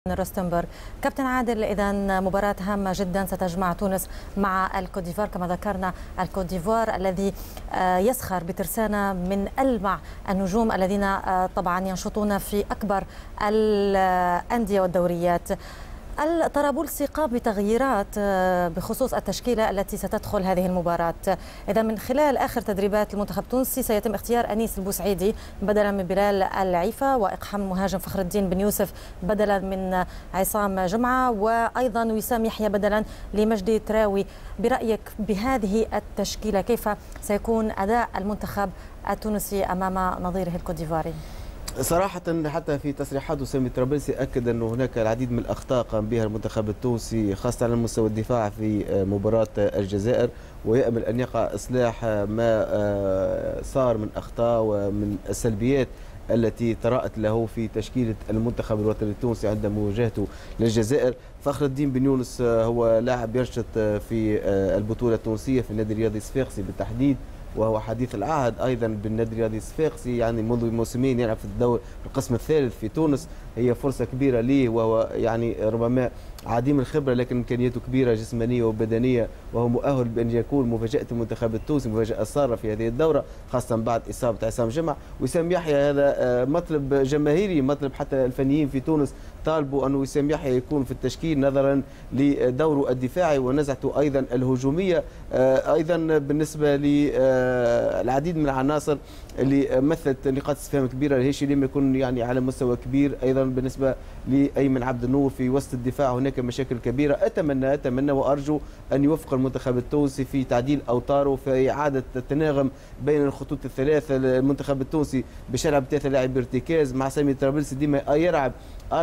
روستنبرغ. كابتن عادل، إذا مباراة هامة جدا ستجمع تونس مع الكوت ديفوار. كما ذكرنا الكوت ديفوار الذي يسخر بترسانة من ألمع النجوم الذين طبعا ينشطون في أكبر الأندية والدوريات. الطرابلسي قام بتغييرات بخصوص التشكيلة التي ستدخل هذه المباراة. إذا من خلال آخر تدريبات المنتخب التونسي سيتم اختيار أنيس البوسعيدي بدلا من بلال العيفة، وإقحام مهاجم فخر الدين بن يوسف بدلا من عصام جمعة، وأيضا وسام يحيى بدلا لمجدي تراوي. برأيك بهذه التشكيلة كيف سيكون أداء المنتخب التونسي أمام نظيره الكوتديفواري؟ صراحة حتى في تصريحاته سامي الطرابلسي أكد أنه هناك العديد من الأخطاء قام بها المنتخب التونسي خاصة على مستوى الدفاع في مباراة الجزائر، ويأمل أن يقع إصلاح ما صار من أخطاء ومن السلبيات التي طرأت له في تشكيلة المنتخب الوطني التونسي عند مواجهته للجزائر. فخر الدين بن يونس هو لاعب ينشط في البطولة التونسية في النادي الرياضي الصفاقسي بالتحديد، وهو حديث العهد ايضا بالنادي الرياضي الصفاقسي، يعني منذ موسمين يلعب في الدور القسم الثالث في تونس. هي فرصه كبيره ليه، وهو يعني ربما عديم الخبره لكن امكانياته كبيره جسمانيه وبدنيه، وهو مؤهل بان يكون مفاجاه المنتخب التونسي، مفاجاه ساره في هذه الدوره خاصه بعد اصابه عصام جمعه. وسام يحيى هذا مطلب جماهيري، مطلب حتى الفنيين في تونس طالبوا أن وسام يحيى يكون في التشكيل نظرا لدوره الدفاعي ونزعته أيضا الهجومية. أيضا بالنسبة للعديد من العناصر اللي مثلت نقاط استفهام كبيرة، الهيشي لم يكن يعني على مستوى كبير. أيضا بالنسبة لأيمن عبد النور في وسط الدفاع هناك مشاكل كبيرة. أتمنى وأرجو أن يوفق المنتخب التونسي في تعديل أوتاره، في إعادة التناغم بين الخطوط الثلاثة. المنتخب التونسي بشلعب 3 لاعب ارتكاز مع سامي الطرابلسي ديما يلعب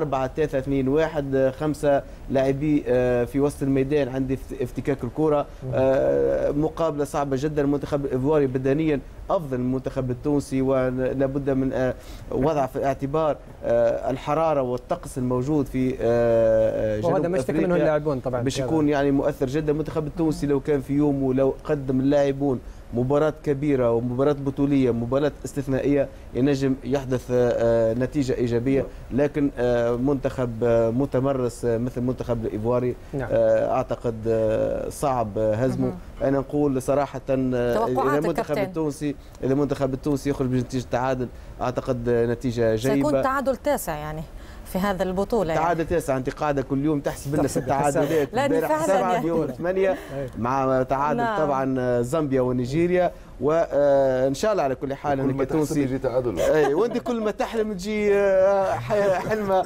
4-3-2-1، 5 لاعبي في وسط الميدان عند افتكاك الكرة. مقابلة صعبة جدا. المنتخب الإيفواري بدنيا أفضل من المنتخب التونسي، ولا بد من وضع في الاعتبار الحرارة والطقس الموجود في جنوب وهذا ما يشتكي منه اللاعبون طبعا، باش يكون يعني مؤثر جدا. المنتخب التونسي لو كان في يوم ولو قدم اللاعبون مباراة كبيرة ومباراة بطولية، مباراة استثنائية، ينجم يحدث نتيجة إيجابية. لكن منتخب متمرس مثل منتخب الإيفواري أعتقد صعب هزمه. أنا نقول صراحة إذا المنتخب التونسي يخرج بنتيجة تعادل أعتقد نتيجة جيدة. سيكون تعادل 9 يعني في هذا البطولة، تعادل 9. أنت قاعدة كل يوم تحسب لنا 6 تعادلات، امبارح 7 اليوم 8 مع تعادل طبعا زامبيا ونيجيريا. وان شاء الله على كل حال انك تونسي يجي تعادل. اي وانت كل ما تحلم تجي حلمه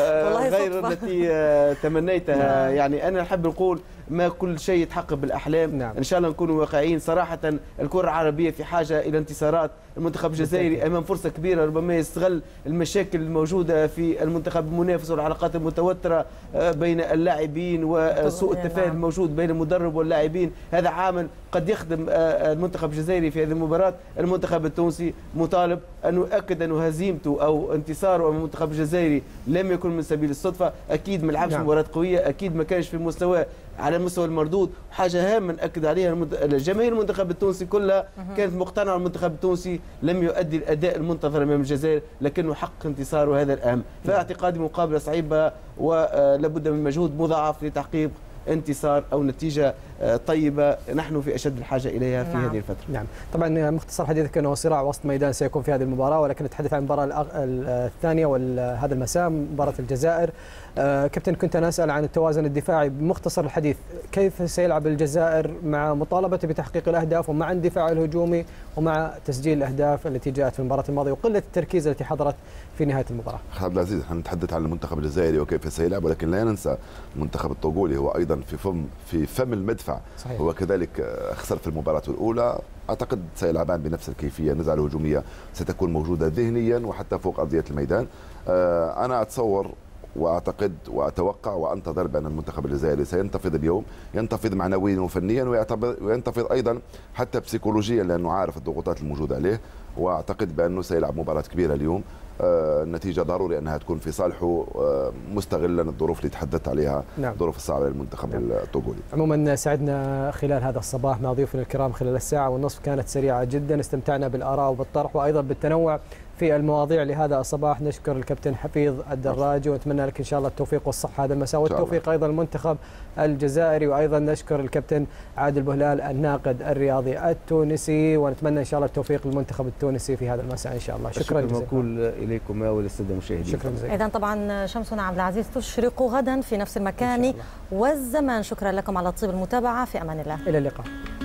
غير التي تمنيتها. يعني انا نحب نقول ما كل شيء يتحقق بالاحلام. ان شاء الله نكونوا واقعيين. صراحه الكره العربيه في حاجه الى انتصارات. المنتخب الجزائري امام فرصه كبيره، ربما يستغل المشاكل الموجوده في المنتخب المنافس والعلاقات المتوتره بين اللاعبين وسوء التفاهم الموجود بين المدرب واللاعبين. هذا عامل قد يخدم المنتخب الجزائري في هذه المباراة. المنتخب التونسي مطالب أن يؤكد أن هزيمته أو انتصاره أمام المنتخب الجزائري لم يكن من سبيل الصدفة. أكيد ما لعبش مباراة قوية، أكيد ما كانش في مستوى على مستوى المردود. حاجة هامة نأكد عليها، الجماهير المنتخب التونسي كلها كانت مقتنعة المنتخب التونسي لم يؤدي الأداء المنتظر أمام الجزائر، لكنه حقق انتصار وهذا الأهم. فاعتقادي مقابلة صعيبة ولابد من مجهود مضاعف لتحقيق انتصار أو نتيجة طيبة نحن في أشد الحاجة إليها في هذه الفترة. نعم، طبعا مختصر حديثك أنه صراع وسط ميدان سيكون في هذه المباراة، ولكن نتحدث عن المباراة الثانية وهذا المساء مباراة الجزائر. كابتن، كنت أنا أسأل عن التوازن الدفاعي بمختصر الحديث، كيف سيلعب الجزائر مع مطالبته بتحقيق الأهداف ومع اندفاع الهجومي ومع تسجيل الأهداف التي جاءت في المباراة الماضية وقلة التركيز التي حضرت في نهاية المباراة؟ عبد العزيز، نتحدث عن المنتخب الجزائري وكيف سيلعب، ولكن لا ننسى المنتخب الطوغولي هو أيضا في فم المدفع. صحيح. هو كذلك خسر في المباراة الأولى. أعتقد سيلعبان بنفس الكيفية. النزعة الهجومية ستكون موجودة ذهنيا وحتى فوق أرضية الميدان. أنا أتصور واعتقد واتوقع وانتظر بان المنتخب الجزائري سينتفض اليوم، ينتفض معنويا وفنيا، وينتفض ايضا حتى بسيكولوجيا، لانه عارف الضغوطات الموجوده عليه. واعتقد بانه سيلعب مباراه كبيره اليوم. النتيجة ضروري أنها تكون في صالحه، مستغلا الظروف اللي تحدثت عليها. نعم. الظروف الصعبة للمنتخب الطوغولي. عموما سعدنا خلال هذا الصباح مع ضيوفنا الكرام خلال الساعة والنصف، كانت سريعة جدا، استمتعنا بالآراء وبالطرح وأيضا بالتنوع في المواضيع لهذا الصباح. نشكر الكابتن حفيظ الدراجي ونتمنى لك إن شاء الله التوفيق والصحة هذا المساء، والتوفيق أيضا المنتخب الجزائري، وأيضا نشكر الكابتن عادل بوهلال الناقد الرياضي التونسي، ونتمنى إن شاء الله التوفيق للمنتخب التونسي في هذا المساء إن شاء الله. شكرا جزيلا. موكول إليكم وللسادة المشاهدين. شكرا جزيلا. إذا طبعا شمسنا عبد العزيز تشرق غدا في نفس المكان والزمان. شكرا لكم على طيب المتابعة، في أمان الله. إلى اللقاء.